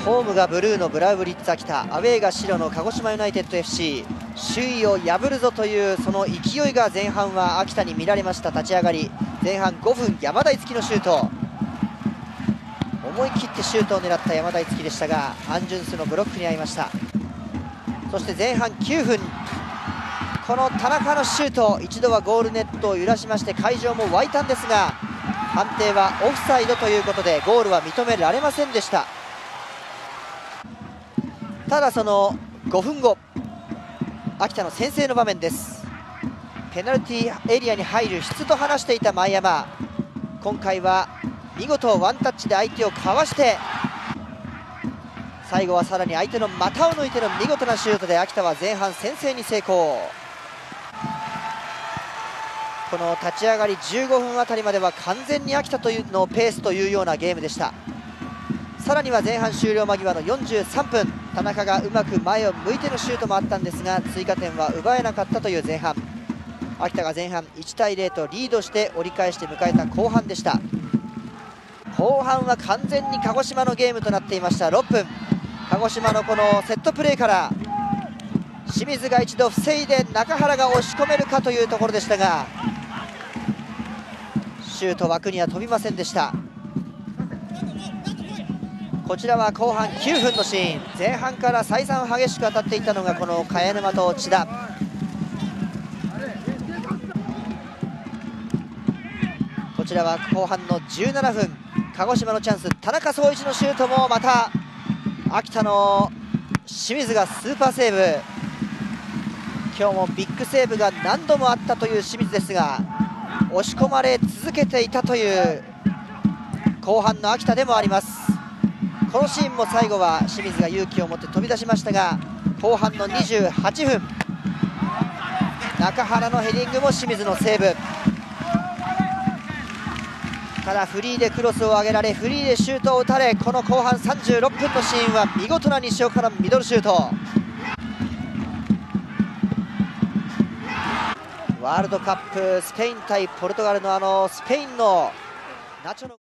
ホームがブルーのブラウブリッツ秋田、アウェーが白の鹿児島ユナイテッド FC、 首位を破るぞというその勢いが前半は秋田に見られました。立ち上がり前半5分、山田樹のシュート、思い切ってシュートを狙った山田樹でしたがアン・ジュンスのブロックに遭いました。そして前半9分、この田中のシュート、一度はゴールネットを揺らしまして会場も沸いたんですが、判定はオフサイドということでゴールは認められませんでした。ただその5分後、秋田の先制の場面です。ペナルティーエリアに入る質と話していた前山、今回は見事ワンタッチで相手をかわして、最後はさらに相手の股を抜いての見事なシュートで秋田は前半先制に成功。この立ち上がり15分あたりまでは完全に秋田というのペースというようなゲームでした。さらには前半終了間際の43分、田中がうまく前を向いてのシュートもあったんですが追加点は奪えなかったという前半。秋田が前半1対0とリードして折り返して迎えた後半でした。後半は完全に鹿児島のゲームとなっていました。6分、鹿児島のこのセットプレーから清水が一度防いで中原が押し込めるかというところでしたが、シュート枠には飛びませんでした。こちらは後半9分のシーン、前半から再三激しく当たっていたのがこの茅沼と千田。こちらは後半の17分、鹿児島のチャンス、田中壮一のシュートもまた秋田の清水がスーパーセーブ。今日もビッグセーブが何度もあったという清水ですが、押し込まれ続けていたという後半の秋田でもあります。このシーンも最後は清水が勇気を持って飛び出しましたが、後半の28分、中原のヘディングも清水のセーブ。ただフリーでクロスを上げられ、フリーでシュートを打たれ、この後半36分のシーンは見事な西岡のミドルシュート。ワールドカップスペイン対ポルトガルのスペインのナチョの